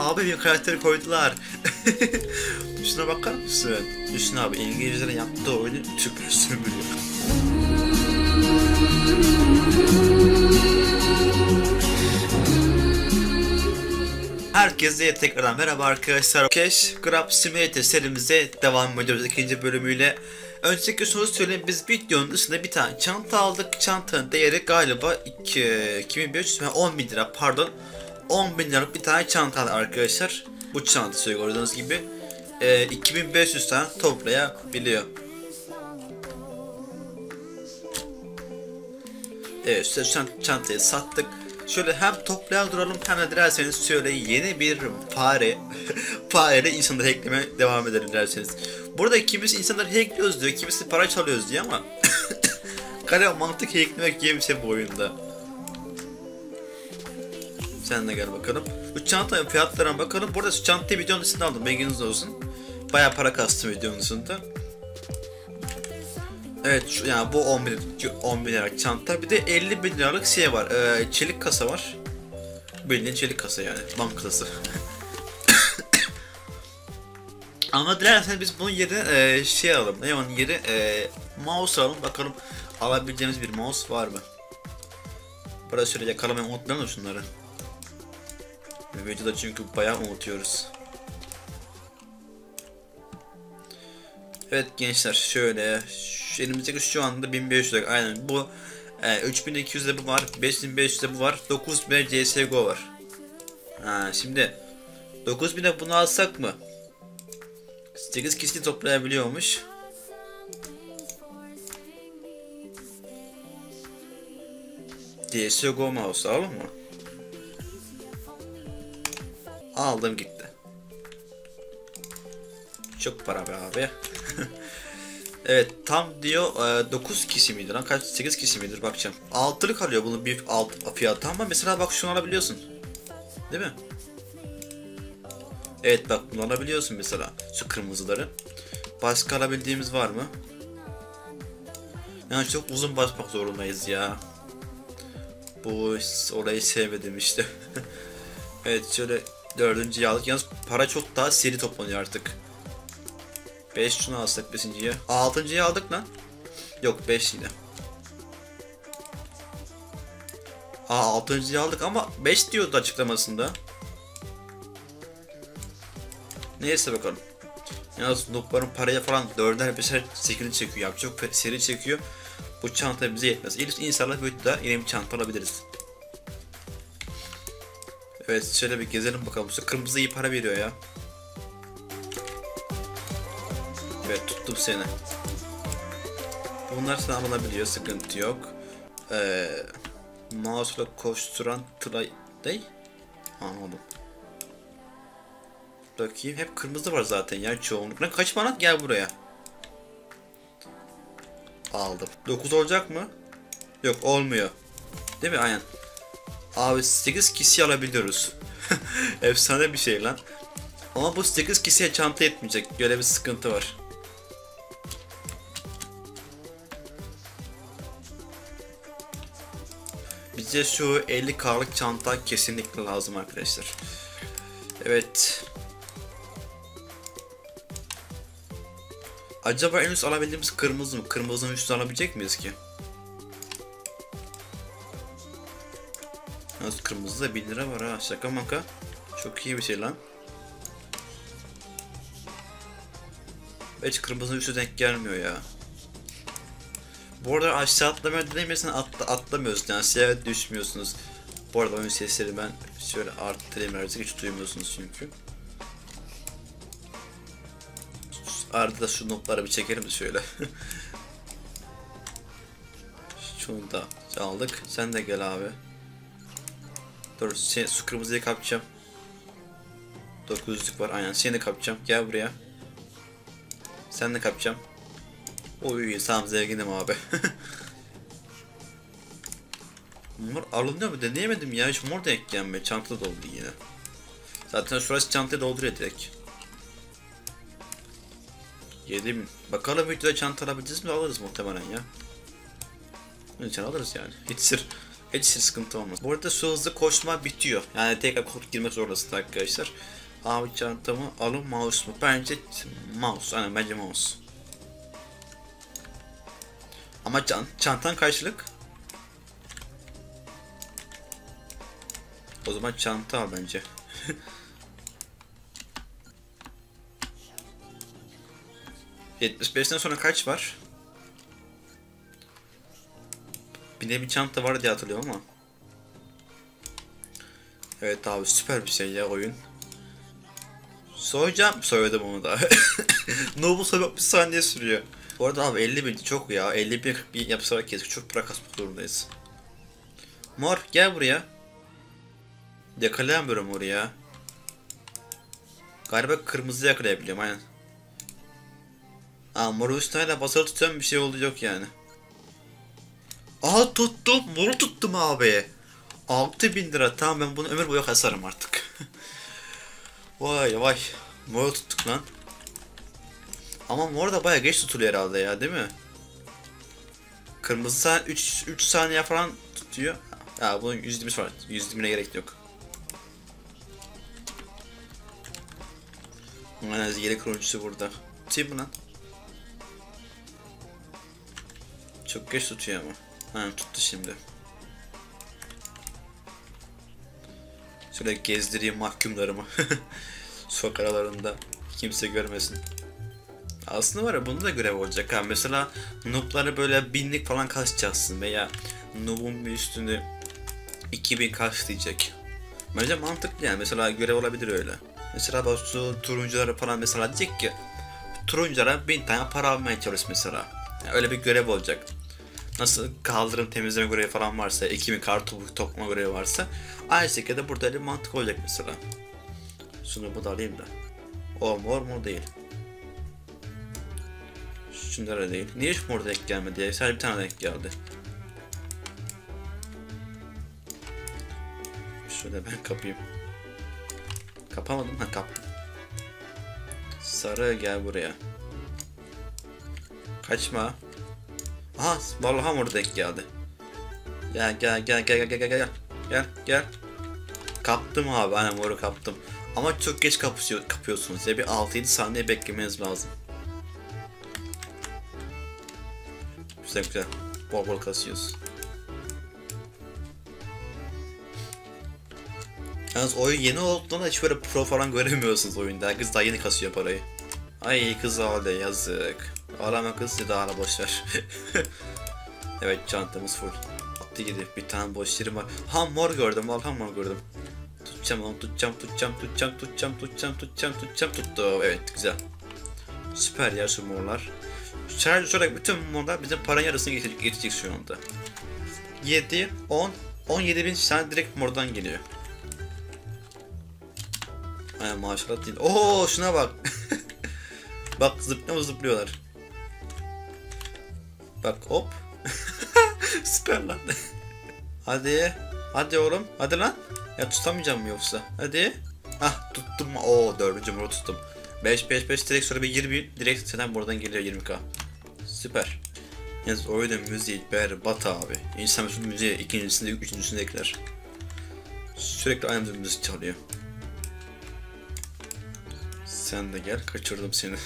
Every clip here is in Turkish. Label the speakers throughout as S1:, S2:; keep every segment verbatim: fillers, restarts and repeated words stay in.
S1: abi bir karakteri koydular. Şuna bakar mısın? Düşün abi, İngilizlerin yaptığı oyunu Türkler sömürüyor. Herkese tekrardan merhaba arkadaşlar. Cash Grab Simulator serimize devam ediyoruz ikinci bölümüyle. Önceki soru söyleyeyim, biz videonun dışında bir tane çanta aldık. Çantanın değeri galiba iki bin beş yüz ve on bin lira, pardon on bin liralık bir tane çanta arkadaşlar. Bu çanta gördüğünüz gibi e, iki bin beş yüz tane toplayabiliyor. Evet, şu çantayı sattık. Şöyle hem toplayan duralım hem de dilerseniz şöyle yeni bir fare fareyle insanları hacklemeye devam edelim derseniz. Burada kimisi insanları hackliyoruz diyor, kimisi para çalıyoruz diyor ama kare mantık hacklemek gibi bir şey bu oyunda. Sen de gel bakalım. Bu çantanın fiyatlarına bakalım. Burada şu çantayı videonun içinde aldım, bilginiz olsun. Bayağı para kastım videonun içinde. Evet, şu, yani bu on bin liralık çanta, bir de elli bin liralık şey var, ee, çelik kasa var. Bildiğin çelik kasa, yani bank kasası. Ama dilerseniz biz bunun yerine e, şey alalım, ne onun yeri e, mouse alalım, bakalım alabileceğimiz bir mouse var mı? Burada şöyle yakalamayı unutmayalım şunları. Videoda çünkü bayağı unutuyoruz. Evet gençler, şöyle şu elimizdeki şu anda bin beş yüz, aynen bu e, üç bin iki yüzde bu var, beş bin beş yüzde bu var, dokuz bin C S G O var. Ha, şimdi dokuz bine bunu alsak mı? sekiz kişi toplayabiliyormuş. C S G O mouse alalım mı? Aldım gitti. Çok para be abi. Evet, tam diyor e, dokuz kişi midir lan, kaç, sekiz kişi midir bakacağım. Altılık alıyor bunun bir alt fiyatı, ama mesela bak şunu alabiliyorsun. Değil mi? Evet bak, bunu alabiliyorsun mesela, şu kırmızıları. Başka alabildiğimiz var mı? Yani çok uzun basmak zorundayız ya. Bu orayı sevmedim işte. Evet, şöyle dördüncüyü aldık, yalnız para çok daha seri toplanıyor artık. beş şunu alsak beşinciye. altıncıyı aldık lan. Yok, beş yine. Aa, altıncıyı aldık ama beş diyordu açıklamasında. Neyse bakalım. Yalnız noobların paraya falan dörder beşer sekini çekiyor ya. Çok seri çekiyor. Bu çanta bize yetmez. İnşallah böyle de yeni bir çanta alabiliriz. Evet, şöyle bir gezelim bakalım. Şu kırmızı iyi para veriyor ya. Evet, tuttum seni. Bunlar sana alınabiliyor, sıkıntı yok. Ee, mouse'la koşturan tray değil. Anladım. Bakayım, hep kırmızı var zaten ya çoğunlukla. Kaç bana, gel buraya. Aldım. dokuz olacak mı? Yok, olmuyor. Değil mi? Aynen. Abi sekiz kişi alabiliyoruz. Efsane bir şey lan. Ama bu sekiz kişiye çanta yetmeyecek. Böyle bir sıkıntı var. Bize şu elli K'lık çanta kesinlikle lazım arkadaşlar. Evet. Acaba en üst alabildiğimiz kırmızı mı? Kırmızının üstünü alabilecek miyiz ki? Nasıl, kırmızıda bir lira var ha, şaka maka. Çok iyi bir şey lan. Hiç kırmızının üstü denk gelmiyor ya. Bu arada aşağı atlamaya deneyimlersen atla, atlamıyorsunuz yani, siyah düşmüyorsunuz. Bu arada oyun sesleri ben şöyle arttırayım, artık hiç duymuyorsunuz çünkü. Arada da şu notları bir çekelim de şöyle. Şunu da aldık. Sen de gel abi. Dur, şey, su kırmızıyı kapacağım. dokuz yüzlük var, aynen seni de kapacağım. Gel buraya. Sen de kapacağım. Oy, tamam, zenginim abi. Mor alınıyor mu, deneyemedim ya, hiç mor denk gelmiyor. Çanta doldu yine. Zaten şurası çantayı dolduruyor direkt. yedi bin. Bakalım videoda çanta alabileceğiz mi? Alırız muhtemelen ya. Lütfen alırız yani. Hiç sır Hiç sıkıntı olmaz. Bu arada su hızlı koşma bitiyor. Yani tekrar kod girmek zorundasınız arkadaşlar. Abi çantamı alın, mouse mu? Bence mouse. Aynen, bence mouse. Ama can, çantan karşılık. O zaman çanta al bence. yetmiş beşten sonra kaç var? Bir de bir çanta var diye hatırlıyorum ama. Evet abi, süper bir şey ya oyun. Soyacağım, söyledim onu da. Nobu soymak bir saniye sürüyor. Bu arada abi elli bin çok ya. elli bin bir yapsarak kesik, çok para kasmak zorundayız. Mor gel buraya. Yakalayamıyorum oraya. Galiba kırmızı yakalayabiliyorum aynen. Aa, moru üstüne hala basılı tutuyorum, bir şey oldu yok yani. Aa, tuttum, moru tuttum abi. altı bin lira, tamam, ben bunu ömür boyu kasarım artık. Vay vay, moru tuttuk lan. Ama mor da bayağı geç tutuluyor herhalde ya, değil mi? Kırmızı üç üç saniye falan tutuyor. Ya bunun yüz yirmi var. yüz yirmiye gerek yok. Aynen, yedek kurucusu burada. Tutayım mı lan? Çok geç tutuyor ama. Ha, tuttu şimdi. Şöyle gezdireyim mahkumlarımı. Sokak aralarında kimse görmesin. Aslında var ya, bunda da görev olacak ha. Mesela noob'ları böyle binlik falan kaçacaksın veya noob'un bir üstünü iki bin diyecek. Bence mantıklı yani, mesela görev olabilir öyle. Mesela bak şu turunculara falan mesela diyecek ki turunculara bin tane para almaya çalış mesela. Yani öyle bir görev olacak. Nasıl kaldırım temizleme görevi falan varsa, iki bin kartopu toplama görevi varsa, aynı şekilde burada bir mantık olacak mesela. Şunu bu da alayım da. O mor mu değil. Şunlara değil. Niye hiç mor denk gelmedi ya? Sadece bir tane denk geldi. Şöyle ben kapayım. Kapamadım, ha kap. Sarı gel buraya. Kaçma. Aha, vallahi mor denk geldi. Gel gel gel gel gel gel gel gel gel. Kaptım abi, aynen moru kaptım. Ama çok geç kapıyor, kapıyorsunuz ya, bir altı yedi saniye beklemeniz lazım. Güzel güzel. Bol bol kasıyoruz. Yalnız oyun yeni olduğunda hiç böyle pro falan göremiyorsunuz oyunda. Herkes daha yeni kasıyor parayı. Ay kız ağla, yazık. Ağlama kız ya da ağla, boşver. Evet, çantamız full. Attı gidi, bir tane boş yerim var. Ha, mor gördüm, vallahi mor gördüm. Tutacağım onu, tutacağım, tutacağım, tutacağım, tutacağım, tutacağım, tutacağım, tutacağım, tuttu. Evet, güzel. Süper ya şu morlar. Şöyle şöyle bütün morlar bizim paranın yarısını getirecek, getirecek şu anda. yedi, on, on yedi bin tane direkt mordan geliyor. Aynen, maşallah değil. Oo, şuna bak. Bak zıplıyor zıplıyorlar. Bak hop. Süper lan. Hadi. Hadi oğlum. Hadi lan. Ya tutamayacağım mı yoksa? Hadi. Ah, tuttum. Oo, dördüncü moru tuttum. beş beş beş direkt sonra bir yirmi direkt zaten buradan geliyor yirmi k. Süper. Yalnız oyunun müziği berbat abi. İnsan şu müziği ikincisinde, üçüncüsünde ekler. Sürekli aynı müzik çalıyor. Sen de gel, kaçırdım seni.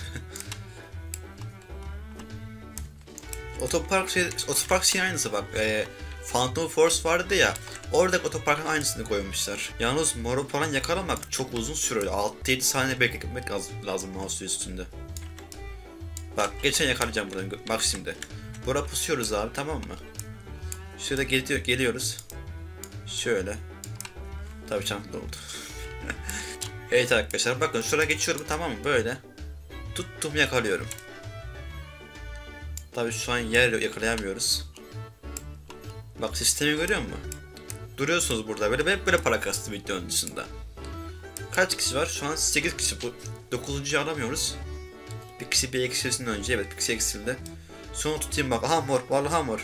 S1: Otopark şey, otopark şey aynısı bak. E, Phantom Force vardı ya. Oradaki otoparkın aynısını koymuşlar. Yalnız moru falan yakalamak çok uzun sürüyor. altı yedi saniye beklemek lazım mouse üstünde. Bak geçen yakalayacağım buradan. Bak şimdi. Buraya pusuyoruz abi, tamam mı? Şöyle geliyor, geliyoruz. Şöyle. Tabii çanta oldu. Evet arkadaşlar, bakın şuraya geçiyorum, tamam mı? Böyle. Tuttum, yakalıyorum. Tabii şu an yer yakalayamıyoruz. Bak sistemi görüyor musun? Duruyorsunuz burada böyle, hep böyle para kastı videonun dışında. Kaç kişi var? Şu an sekiz kişi, bu dokuzuncuyu alamıyoruz. Bir kişi bir eksilsin önce, evet bir kişi eksildi. Sonra tutayım bak, aha mor, vallahi mor.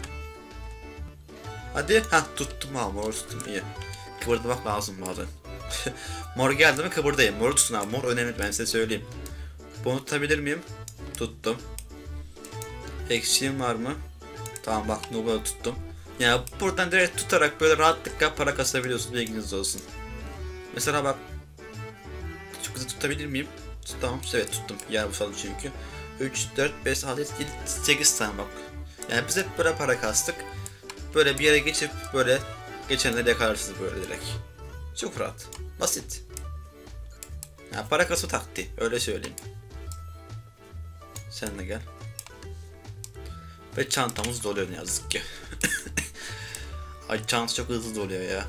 S1: Hadi, ha tuttum, ha mor tuttum, iyi. Kıvırdamak lazım bazen. Mor geldi mi kıvırdayım, moru tutun abi, mor önemli, ben size söyleyeyim. Bunu tutabilir miyim? Tuttum. Eksiğim var mı? Tamam bak, Nuba'yı tuttum. Ya buradan direkt tutarak böyle rahatlıkla para kasabiliyorsun, bilginiz olsun. Mesela bak, çok hızlı tutabilir miyim? Tamam, evet tuttum. Yer bu saldı çünkü. üç, dört, beş, altı, yedi, sekiz tane bak. Yani biz hep böyle para kastık. Böyle bir yere geçip böyle geçenleri yakalarsınız böyle direkt. Çok rahat. Basit. Ya para kası taktiği, öyle söyleyeyim. Sen de gel. Ve çantamız doluyor ne yazık ki. Ay çanta çok hızlı doluyor ya.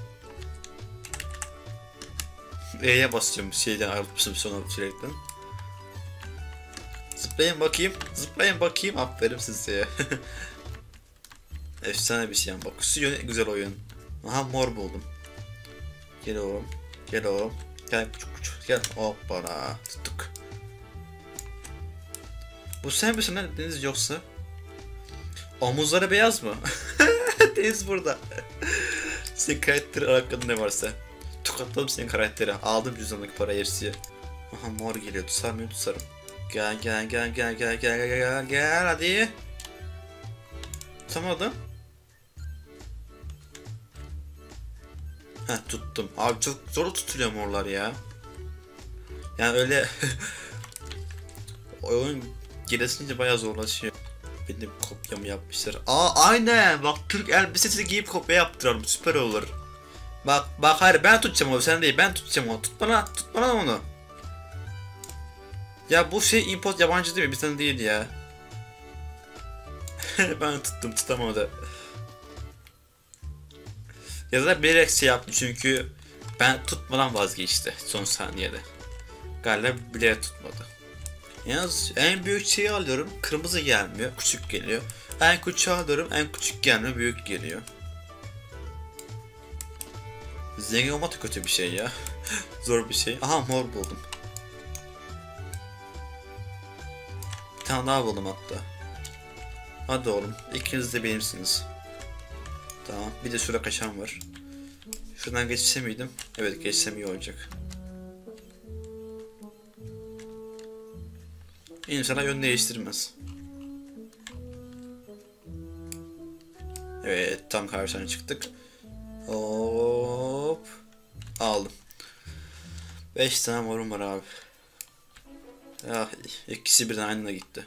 S1: E'ye basıyorum şeyden ayrılmışım sonra sürekli. Zıplayın bakayım, zıplayın bakayım, aferin size. Efsane bir şey yani, bak şu yönü güzel oyun. Aha mor buldum. Gel oğlum, gel oğlum. Gel küçük küçük gel, hoppala tuttuk. Bu sen misin lan Deniz yoksa? Omuzları beyaz mı? Deniz burada. Senin karakteri hakkında ne varsa. Tokatladım senin karakteri. Aldım cüzdanlık parayı hepsi. Aha mor geliyor, tutsar mıyım tutsarım. Gel gel gel gel gel gel gel gel gel hadi. Tutamadım. Heh tuttum. Abi çok zor tutuluyor morlar ya. Yani öyle oyun gelişince bayağı zorlaşıyor. Benim kopyamı yapmışlar. Aa aynen, bak Türk elbisesi giyip kopya yaptıralım, süper olur. Bak bak hayır, ben tutacağım onu, sen değil, ben tutacağım onu. Tut bana, tut bana onu. Ya bu şey import yabancı değil mi? Bizden değil ya. Ben tuttum, tutamadı. Ya da bilerek şey yaptım çünkü ben tutmadan vazgeçti son saniyede. Galiba bilerek tutmadı. Yalnız en büyük şeyi alıyorum, kırmızı gelmiyor, küçük geliyor. En küçüğü alıyorum, en küçük gelmiyor, büyük geliyor. Zengin olmak da kötü bir şey ya. Zor bir şey. Aha mor buldum. Bir tane daha buldum hatta. Hadi oğlum, ikiniz de benimsiniz. Tamam, bir de şurada kaçan var. Şuradan geçsem miydim? Evet, geçsem iyi olacak. İnşallah yön değiştirmez. Evet, tam karşına çıktık. Hop. Aldım. beş tane morum var abi. Ah, ikisi birden aynı gitti.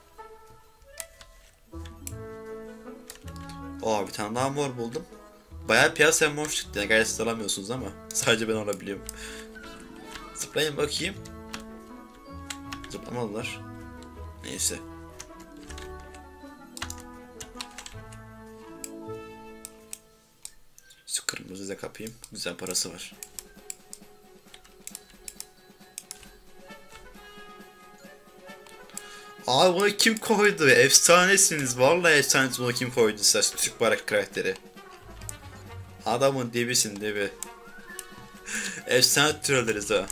S1: Oo, bir tane daha mor buldum. Bayağı piyasaya mor çıktı. Yani gerçi alamıyorsunuz ama sadece ben alabiliyorum. Zıplayın bakayım. Zıplamadılar. Neyse. Şu kırmızı da kapayım. Güzel parası var. Abi bunu kim koydu? Efsanesiniz. Vallahi efsanesiniz, bunu kim koydu size? Türk bayrak karakteri. Adamın dibisin dibi. Efsane trolleriz ha.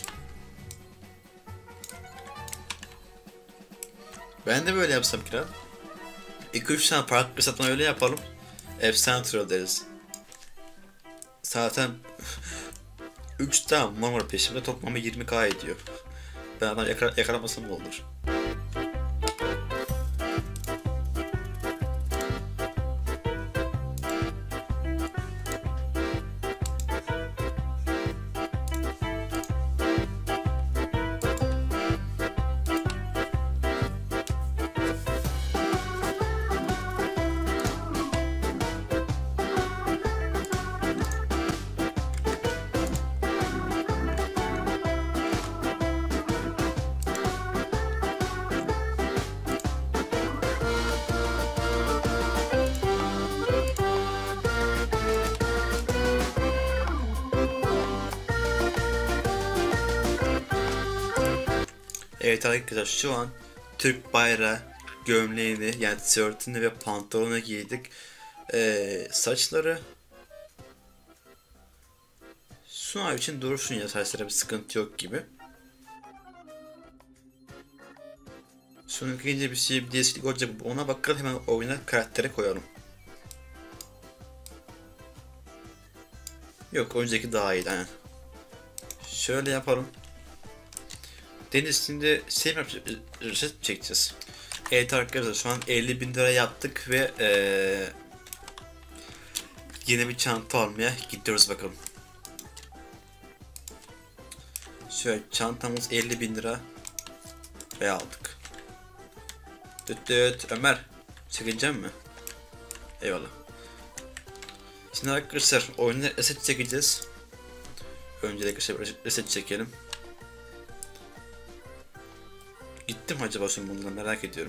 S1: Ben de böyle yapsam kral. iki üç tane farklı satma öyle yapalım. Efsane trolleriz. Zaten üç tane mor var peşimde, toplamda yirmi k ediyor. Ben adam yakala yakalamasam mı olur? Evet arkadaşlar, şu an Türk bayrağı gömleğini, yani tişörtünü ve pantolonu giydik. Ee, saçları Sunav için duruşun, ya saçlara bir sıkıntı yok gibi. Sonra giyince bir şey, bir değişiklik olacak, ona bakalım, hemen oyuna karaktere koyalım. Yok, önceki daha iyi yani. Şöyle yapalım. Deniz şimdi şey mi yapacağız? Reset çekeceğiz. Evet arkadaşlar, şu an elli bin lira yaptık ve ee, yeni bir çanta almaya gidiyoruz bakalım. Şöyle çantamız elli bin lira ve aldık. Düt düt Ömer, çekeceğim mi? Eyvallah. Şimdi arkadaşlar oyuna reset çekeceğiz. Öncelikle reset çekelim. Gittim acaba şimdi bundan, merak ediyorum.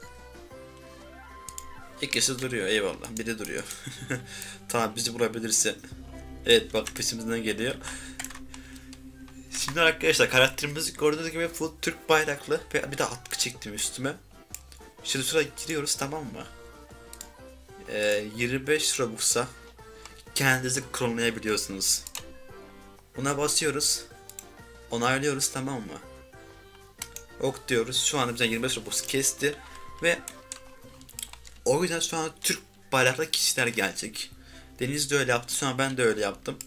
S1: İkisi duruyor, eyvallah. Biri duruyor. Tamam, bizi bulabilirse. Evet, bak peşimizden geliyor. Şimdi arkadaşlar karakterimizi gördüğünüz gibi full Türk bayraklı ve bir de atkı çektim üstüme. Şimdi sıra giriyoruz, tamam mı? Ee, yirmi beş Robux'a kendinizi klonlayabiliyorsunuz. Buna basıyoruz. Onaylıyoruz, tamam mı? Ok diyoruz. Şu anda bize yirmi beş Robux kesti ve o yüzden şu an Türk bayraklı kişiler gelecek. Deniz de öyle yaptı, şu an ben de öyle yaptım.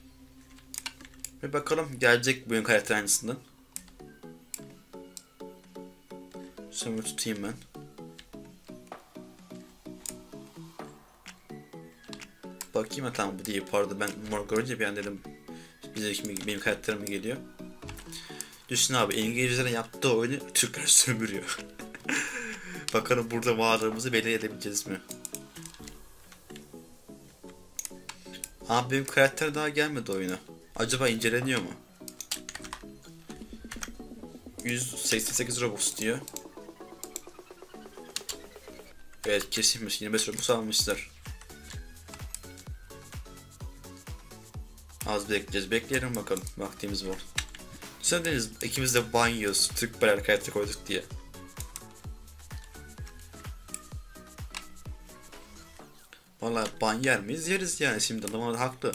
S1: Ve bakalım gelecek bugün karakter aynısından. Şunu tutayım ben. Bakayım ha, tamam bu değil, pardon, ben mor görünce bir an dedim bize şimdi benim karakterim geliyor. Düşün abi, İngilizlerin yaptığı oyunu Türkler sömürüyor. Bakalım burada mağaramızı belli edebileceğiz mi? Abi benim karakter daha gelmedi oyuna. Acaba inceleniyor mu? yüz seksen sekiz Robux diyor. Evet, kesinmiş, yirmi beş Robux almışlar. Az bekleyeceğiz, bekleyelim bakalım, vaktimiz var. Sen Deniz, ikimiz de banyoz, Türk bayrak hayatta koyduk diye. Vallahi ban yer miyiz? Yeriz yani, şimdi adam haklı.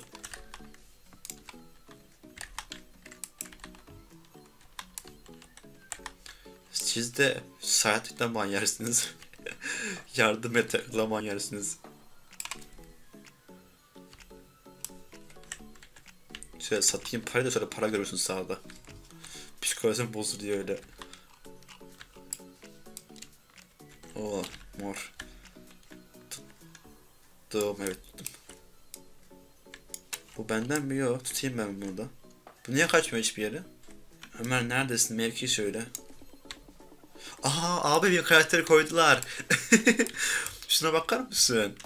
S1: Siz de saatlikten ban yersiniz. Yardım et, ban yersiniz. Şöyle satayım parayı da sonra para görürsün sağda. Psikolojim bozuluyor öyle. Oo, mor. Tuttum, evet tuttum. Bu benden mi? Yok, tutayım ben bunu da. Bu niye kaçmıyor hiçbir yere? Ömer neredesin? Mevki söyle. Aha abi, bir karakteri koydular. Şuna bakar mısın?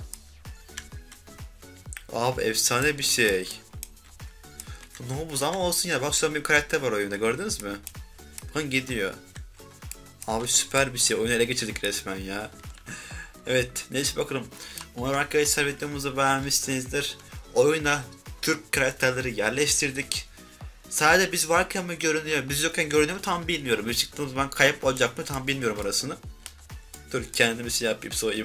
S1: Abi efsane bir şey. Bu ne oldu ama olsun ya, bak şu an bir karakter var oyunda, gördünüz mü? Bakın gidiyor. Abi süper bir şey, oyunu ele geçirdik resmen ya. Evet, neyse bakalım. Umarım arkadaşlar videomuzu beğenmişsinizdir. Oyuna Türk karakterleri yerleştirdik. Sadece biz varken mi görünüyor, biz yokken görünüyor mu tam bilmiyorum. Bir çıktığımız zaman kayıp olacak mı tam bilmiyorum orasını. Dur kendimi şey yapayım, soyayım.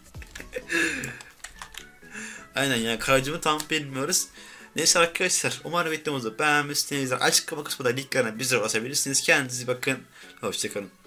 S1: Aynen yani, karacımı tam bilmiyoruz. Neyse arkadaşlar, umarım videomuzu beğenmişsinizdir. Açıklama kısmında linklerine bizlere ulaşabilirsiniz. Kendinize bakın. Hoşçakalın.